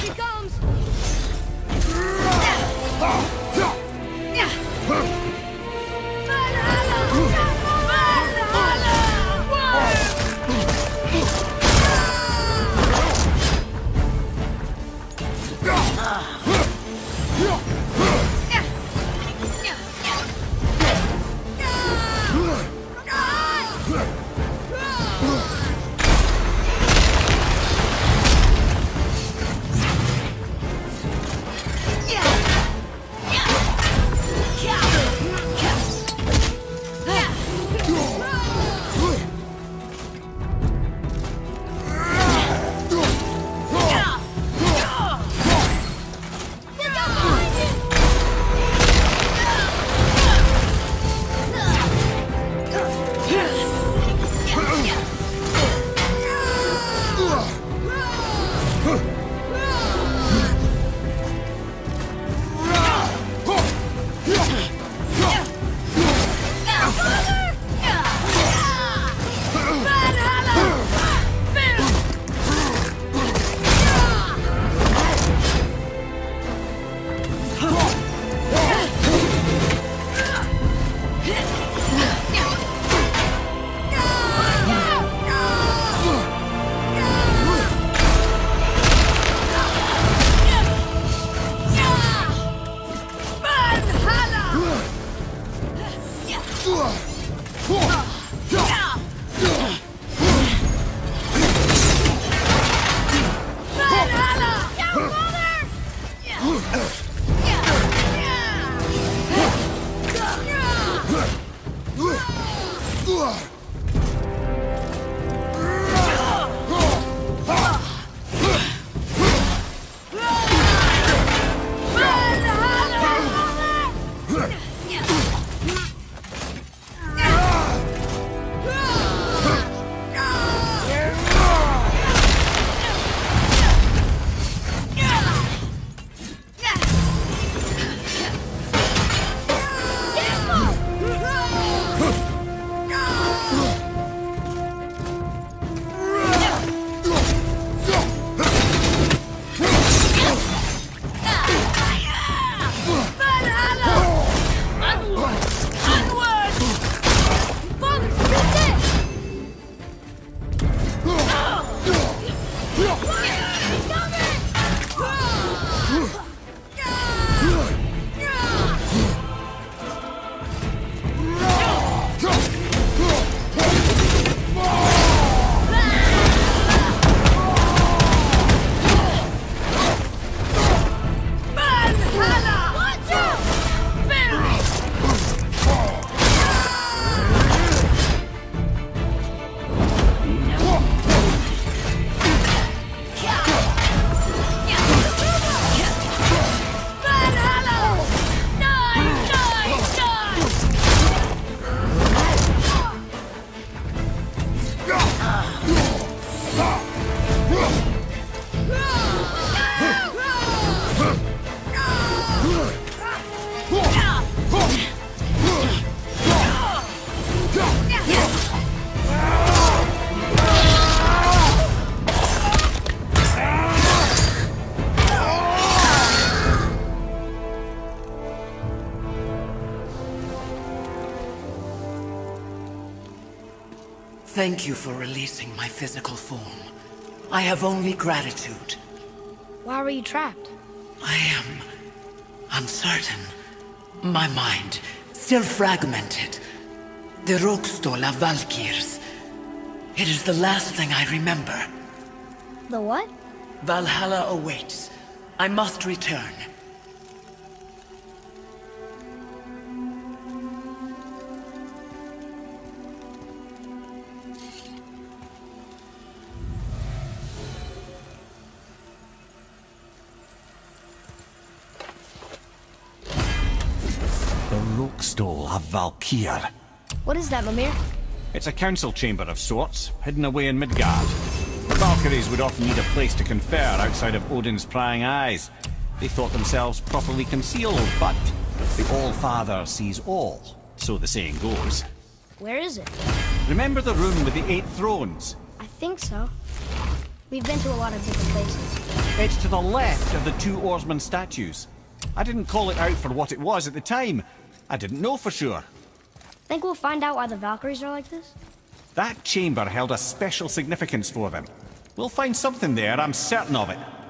He comes! Thank you for releasing my physical form. I have only gratitude. Why were you trapped? I am uncertain. My mind, still fragmented. The Rokstola Valkyries. It is the last thing I remember. The what? Valhalla awaits. I must return. Rokstol of Valkyrie. What is that, Mimir? It's a council chamber of sorts, hidden away in Midgard. The Valkyries would often need a place to confer outside of Odin's prying eyes. They thought themselves properly concealed, but the All-Father sees all, so the saying goes. Where is it? Remember the room with the 8 thrones? I think so. We've been to a lot of different places. It's to the left of the two oarsman statues. I didn't call it out for what it was at the time. I didn't know for sure. Think we'll find out why the Valkyries are like this? That chamber held a special significance for them. We'll find something there, I'm certain of it.